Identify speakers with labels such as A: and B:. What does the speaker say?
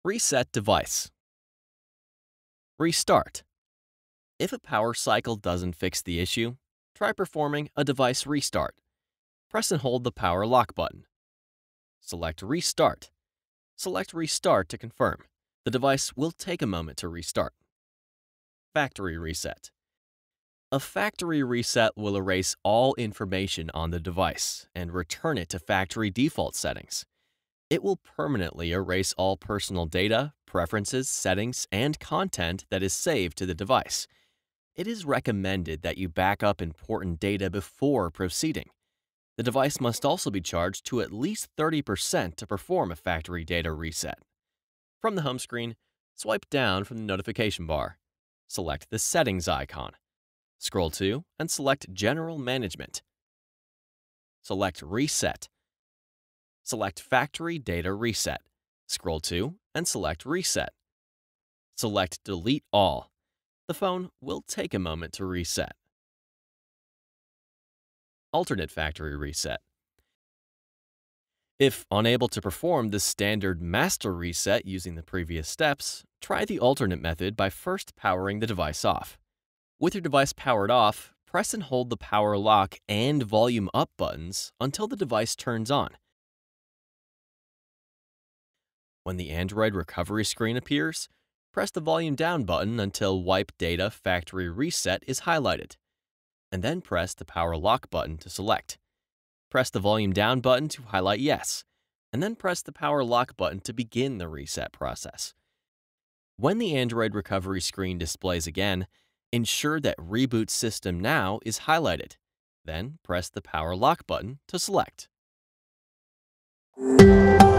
A: Reset device. Restart. If a power cycle doesn't fix the issue, try performing a device restart. Press and hold the power lock button. Select Restart. Select Restart to confirm. The device will take a moment to restart. Factory reset. A factory reset will erase all information on the device and return it to factory default settings. It will permanently erase all personal data, preferences, settings, and content that is saved to the device. It is recommended that you back up important data before proceeding. The device must also be charged to at least 30% to perform a factory data reset. From the home screen, swipe down from the notification bar. Select the Settings icon. Scroll to and select General Management. Select Reset. Select Factory Data Reset. Scroll to and select Reset. Select Delete All. The phone will take a moment to reset. Alternate factory reset. If unable to perform the standard master reset using the previous steps, try the alternate method by first powering the device off. With your device powered off, press and hold the power lock and volume up buttons until the device turns on. When the Android recovery screen appears, press the volume down button until Wipe Data Factory Reset is highlighted, and then press the power lock button to select. Press the volume down button to highlight Yes, and then press the power lock button to begin the reset process. When the Android recovery screen displays again, ensure that Reboot System Now is highlighted. Then press the power lock button to select.